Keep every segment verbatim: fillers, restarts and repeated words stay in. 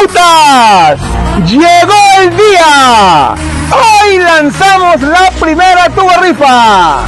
¡Autonautas! ¡Llegó el día! ¡Hoy lanzamos la primera turborrifa!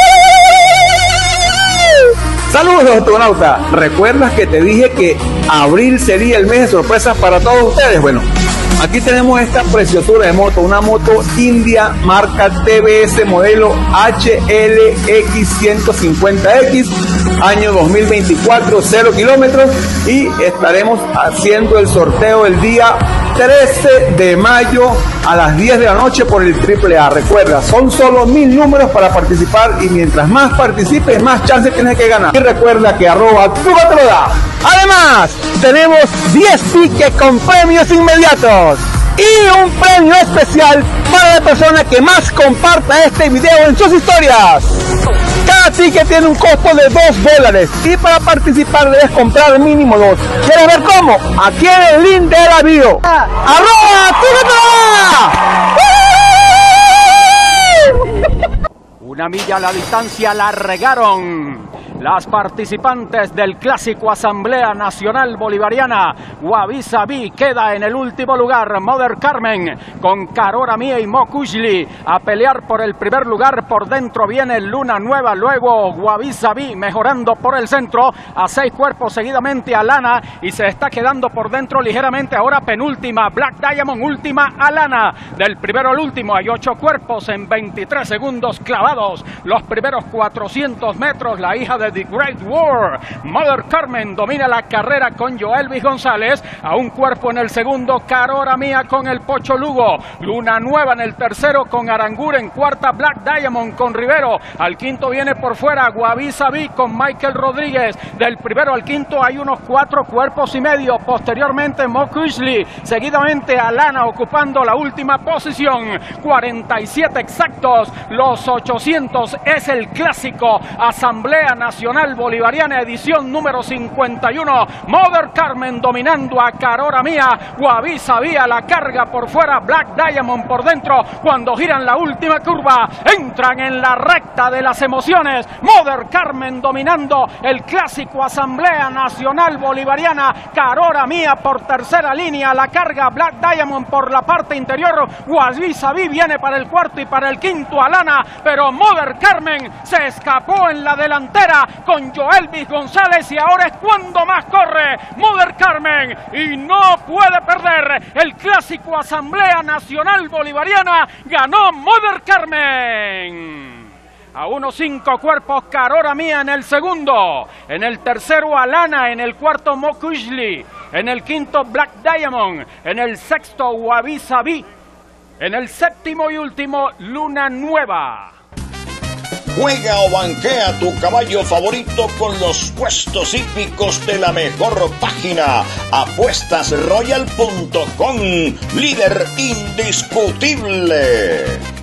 Saludos, autonauta. ¿Recuerdas que te dije que abril sería el mes de sorpresas para todos ustedes? Bueno, aquí tenemos esta preciosura de moto, una moto India marca T V S modelo H L X ciento cincuenta X, año dos mil veinticuatro, cero kilómetros, y estaremos haciendo el sorteo el día trece de mayo a las diez de la noche por el triple A. Recuerda, son solo mil números para participar y mientras más participes, más chances tienes que ganar. Y recuerda que arroba Cuba te lo da. Además, tenemos diez tickets con premios inmediatos y un premio especial para la persona que más comparta este video en sus historias. Cada ticket tiene un costo de dos dólares y para participar debes comprar mínimo dos. ¿Quieres ver cómo? Aquí en el link de la bio. ¡Arroba Una milla a la distancia la regaron las participantes del clásico Asamblea Nacional Bolivariana. Guavisaví queda en el último lugar. Mother Carmen con Carora Mía y Mokujli a pelear por el primer lugar. Por dentro viene Luna Nueva, luego Guavisaví mejorando por el centro a seis cuerpos seguidamente Alana y se está quedando por dentro ligeramente ahora penúltima Black Diamond, última Alana. Del primero al último hay ocho cuerpos en veintitrés segundos clavados. Los primeros cuatrocientos metros la hija de The Great War, Mother Carmen, domina la carrera con Joelvis González, a un cuerpo en el segundo, Carora Mía con el Pocho Lugo, Luna Nueva en el tercero con Arangur, en cuarta Black Diamond con Rivero, al quinto viene por fuera Guavisaví con Michael Rodríguez, del primero al quinto hay unos cuatro cuerpos y medio, posteriormente Mokujli, seguidamente Alana ocupando la última posición, cuarenta y siete exactos, los ochocientos es el clásico Asamblea Nacional Nacional Bolivariana, edición número cincuenta y uno. Mother Carmen dominando a Carora Mía. Guavisaví a la carga por fuera. Black Diamond por dentro. Cuando giran la última curva, entran en la recta de las emociones. Mother Carmen dominando el clásico Asamblea Nacional Bolivariana. Carora Mía por tercera línea a la carga. Black Diamond por la parte interior. Guavisaví viene para el cuarto y para el quinto Alana. Pero Mother Carmen se escapó en la delantera con Joelvis González y ahora es cuando más corre Mother Carmen y no puede perder el clásico Asamblea Nacional Bolivariana. Ganó Mother Carmen. A unos cinco cuerpos Carora Mía en el segundo, en el tercero Alana, en el cuarto Mokujli, en el quinto Black Diamond, en el sexto Guavisaví, en el séptimo y último Luna Nueva. Juega o banquea tu caballo favorito con los puestos hípicos de la mejor página, apuestas royal punto com, líder indiscutible.